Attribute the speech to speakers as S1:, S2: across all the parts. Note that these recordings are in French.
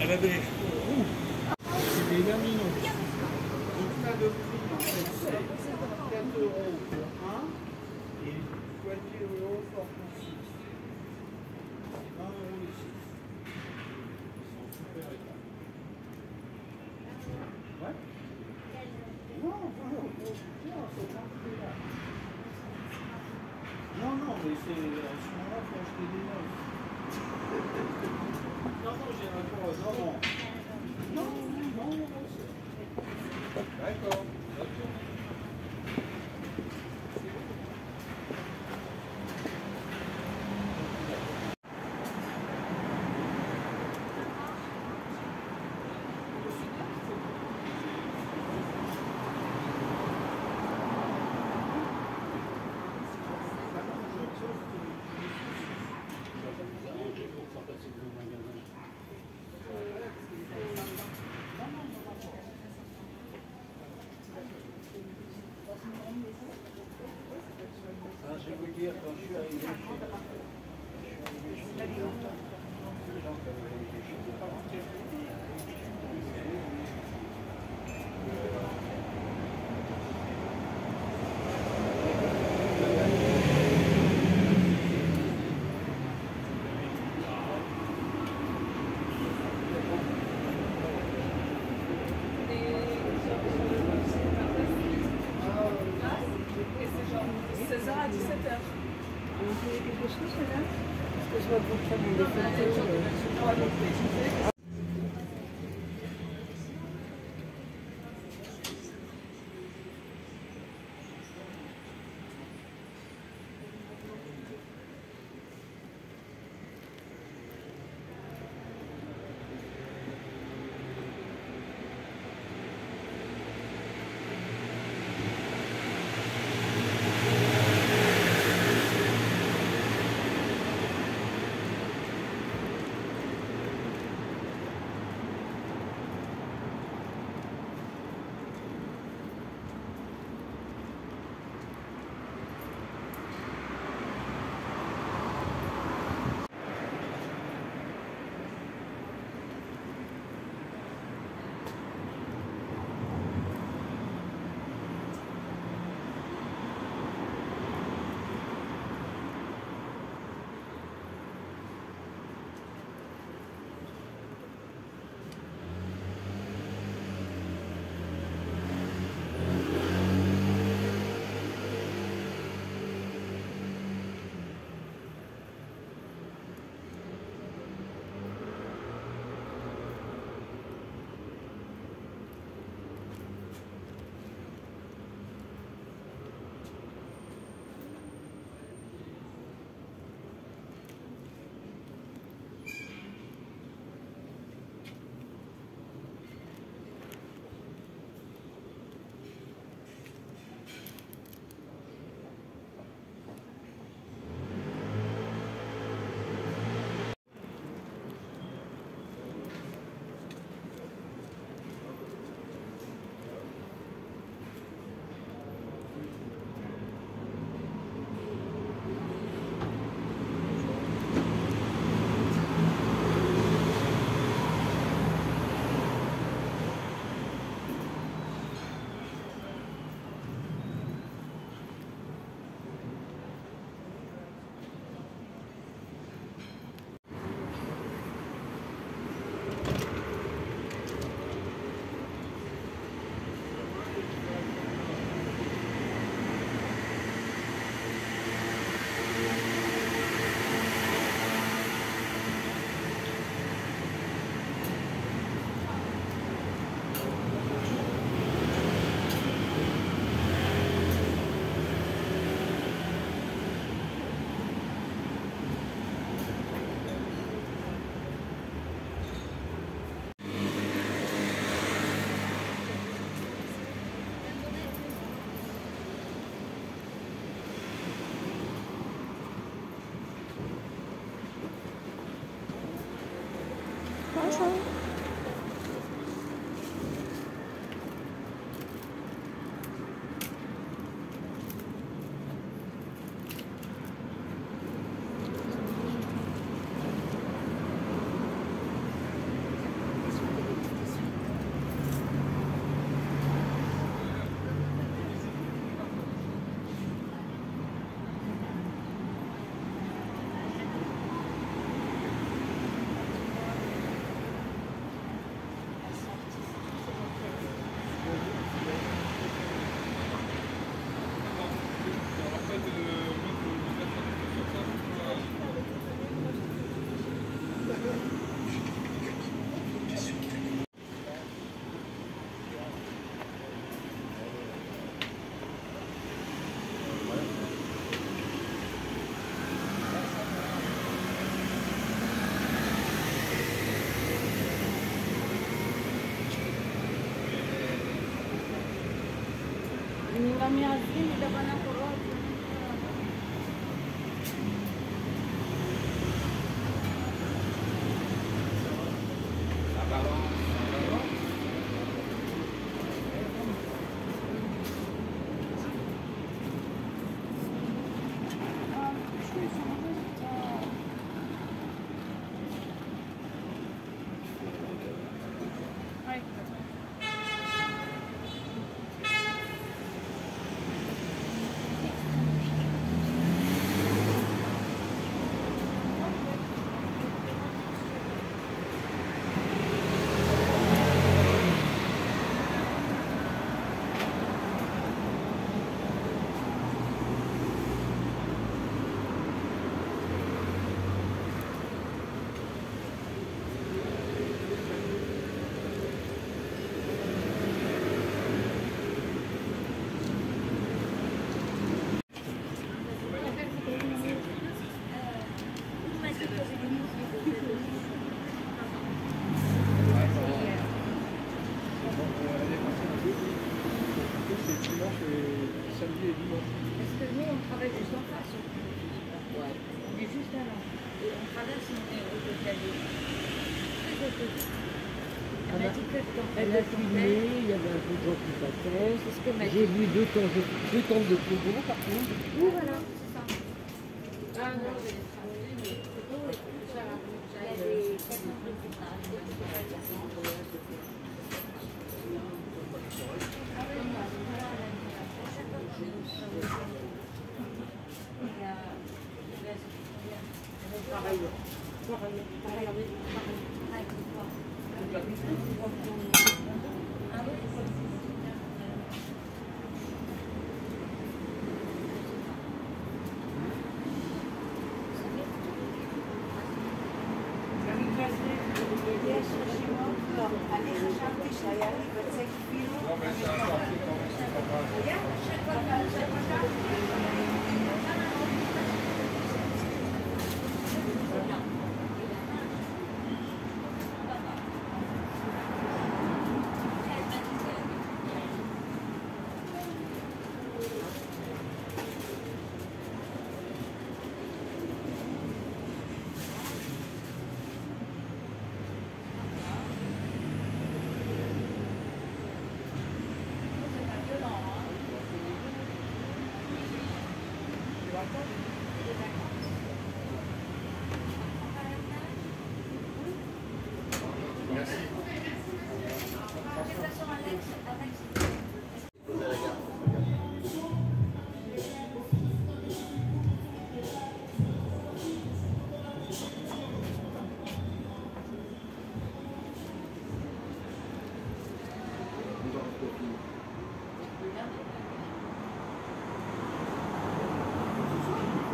S1: Elle avait... C'est des verminaux. Donc là, le prix, en fait, c'est 4 euros pour un et 20 euros pour 6. 20 euros les 6. Ils sont super états. Ouais. Non, 20 euros. Non, c'est pas là. Non, non, mais c'est à ce moment-là, il faut acheter des neufs. Non, non, j'ai un rapport. Non, non. Non, non, non. D'accord. Je vais vous dire, quand je suis arrivé chez
S2: Vous voulez quelque chose, madame? Parce que je vois que vous prenez des photos. mia zi mi dă bani acolo.
S1: Samedi et dimanche.
S2: Parce que nous, on travaille juste en face. Ouais. On est juste là. Et on traverse, on est au Calier. Elle m'a dit que le temps.
S3: Elle a filmé, il y avait un peu de gens qui passaient.
S2: C'est ce que m'a dit.
S3: J'ai vu deux tentes de Togo par contre.
S2: Oui, voilà, c'est ça. Ah non, j'ai travaillé, mais il y a des 4
S1: Merci.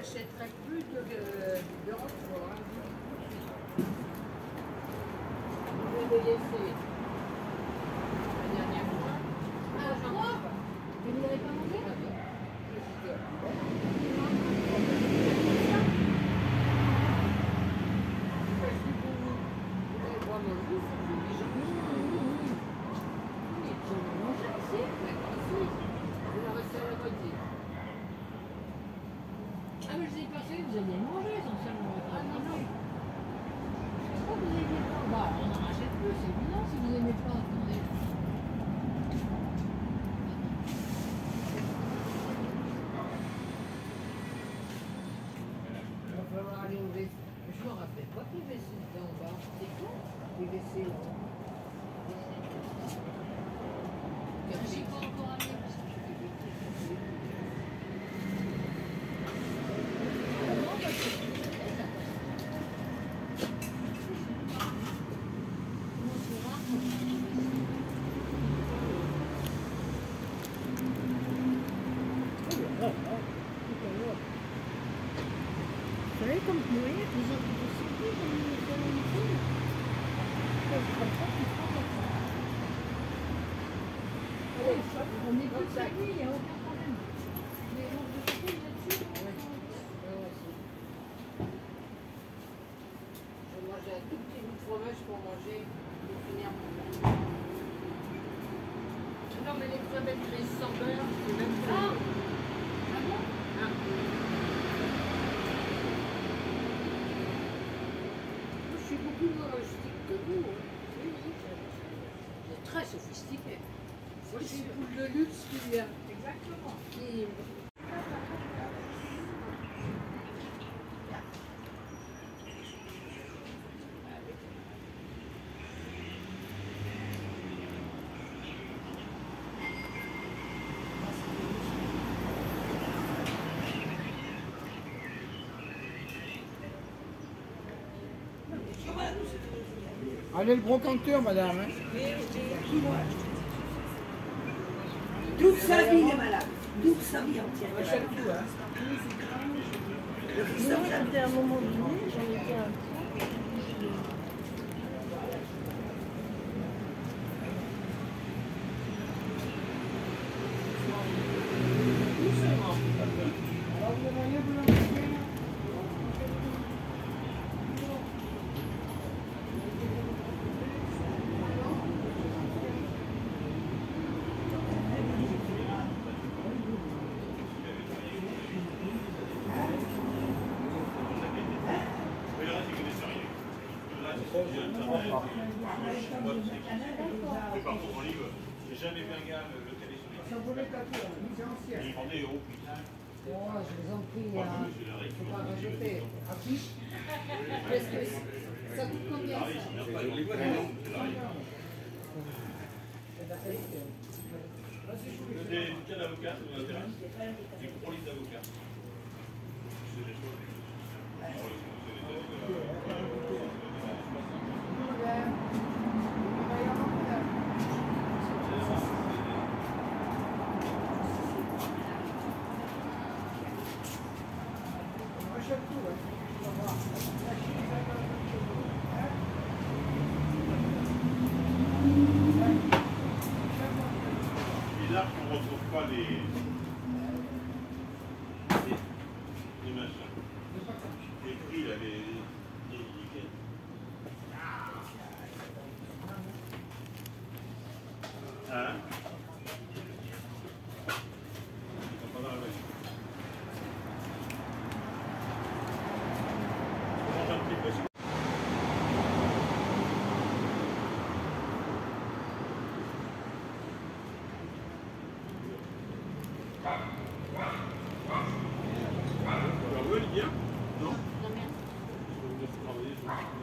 S2: j'achèterai plus de Roquefort. Je vais le laisser. La dernière fois. Ah, j'en ai pas.
S4: Et vous n'avez pas mangé?
S2: Ah oui.
S4: Ah mais je ai pensé que vous alliez manger essentiellement. Ah non, non. Je sais pas que vous aimiez pas. Bah on en achète plus, c'est évident si vous aimez pas. Attendez.
S2: Il va falloir aller au WC. Je me rappelle pas que les WC étaient en bas. C'est quoi? Les WC là.
S4: J'ai pas encore amené parce que je fais des trucs. Non, parce que moi c'est rare qu'on a un vous savez, comme vous voyez, vous sentez comme une film. C'est comme ça qu'il faut faire ça. Allez, on est tous servis, il n'y a aucun problème. Mais on peut se faire là-dessus.
S2: Je vais manger un tout petit bout de fromage pour manger, pour finir mon plat. Non, mais les crevettes grises sans beurre, c'est même pas.
S4: Ah bon?
S2: Ah. Moi, je suis beaucoup moins rustique que vous. Hein. Oui, oui, c'est très sophistiqué. Moi, je suis une poule de luxe qui vient.
S4: Exactement.
S2: Qui...
S1: Allez, le brocanteur, madame. Hein.
S5: Toute sa vie, il est malade. Toute sa vie entière.
S1: On achète tout, hein.
S5: Moi, j'étais à un moment donné, j'en étais un
S1: Alors, vous voyez, vous l'avez.
S6: J'ai jamais vu un gars le caler sur les
S1: Ça voulait taper, mise ancienne.
S6: Il vendait des euros plus.
S2: Oh, je vous en prie, il faut pas rajouter.
S1: Affiche.
S2: Parce que ça coûte combien ça?
S6: Des bouquins d'avocats, ça vous intéresse? Des gros livres d'avocats. C'est des choses.
S1: On achète tout, hein. On va voir. La Chine, ça va être
S6: C'est bizarre qu'on ne retrouve pas les machins. Les prix, là, les hein? Ils sont pas dans la valise. On mange un petit peu. Alors, vous allez bien? Non?
S2: Non, merci.
S6: Je vais vous laisser travailler, je vais vous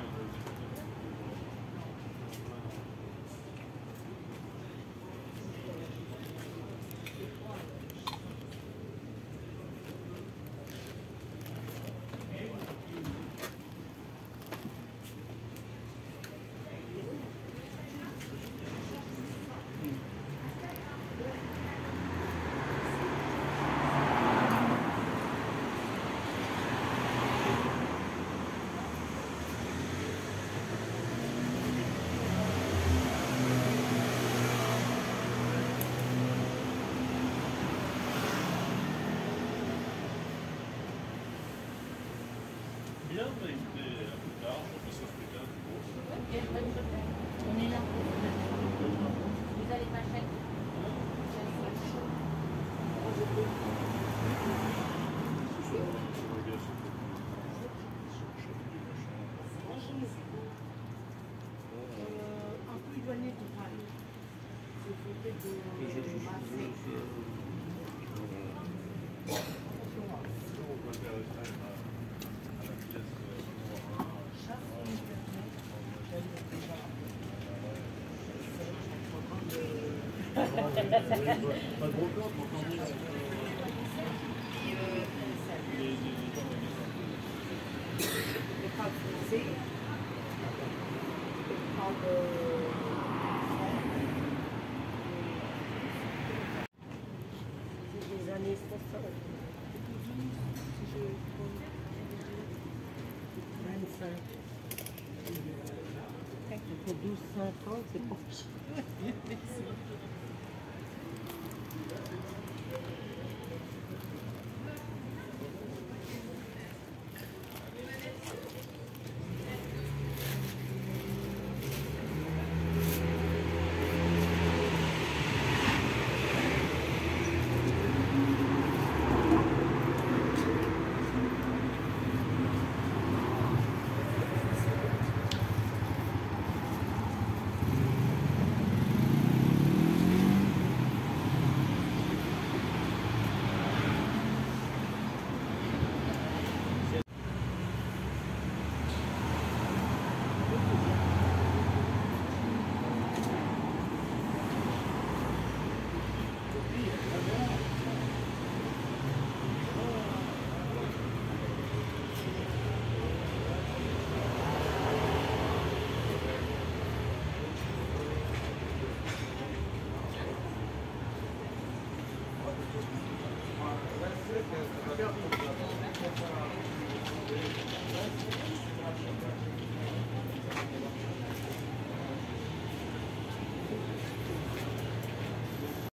S5: Des années 60. 25. Pour 12,50, c'est pas
S1: Merci.